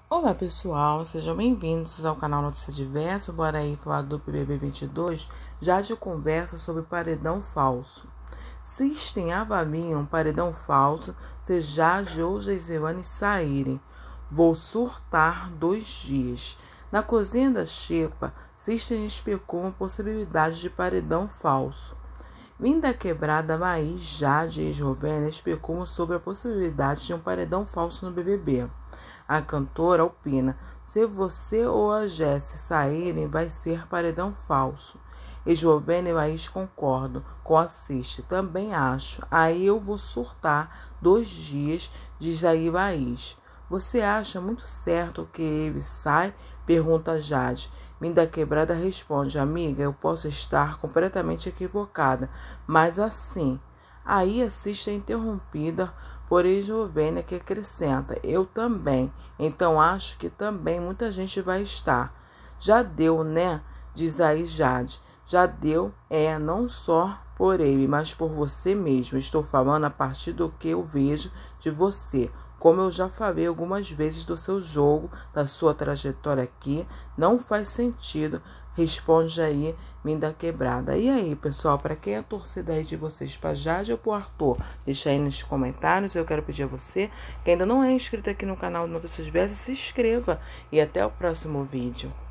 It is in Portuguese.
Olá pessoal, sejam bem-vindos ao canal Notícia Diversa. Bora aí falar do BBB 22, já de conversa sobre paredão falso. Sistem avaliam paredão falso se Jade ou Geisiane saírem. Vou surtar 2 dias. Na cozinha da Xepa, Sistem especula a possibilidade de paredão falso. Vinda quebrada, Maís, Jade e ex-Rovena especulam sobre a possibilidade de um paredão falso no BBB. A cantora opina: se você ou a Jessie saírem, vai ser paredão falso. Ex-Rovena e Maís concordam com a Sistem. Também acho. Aí eu vou surtar 2 dias, diz aí Maís. Você acha muito certo que ele sai? Pergunta Jade. Vinda quebrada responde: amiga, eu posso estar completamente equivocada, mas assim. Aí a Sistem é interrompida por ex-Rovena, que acrescenta: eu também, então acho que também muita gente vai estar. Já deu, né? Diz aí Jade. Já deu, não só por ele, mas por você mesmo. Estou falando a partir do que eu vejo de você. Como eu já falei algumas vezes do seu jogo, da sua trajetória aqui, não faz sentido. Responde aí, Vinda Quebrada. E aí, pessoal, para quem é a torcida aí de vocês, para Jade ou para o Arthur? Deixa aí nos comentários. Eu quero pedir a você que ainda não é inscrito aqui no canal Notícias Diversas, se inscreva. E até o próximo vídeo.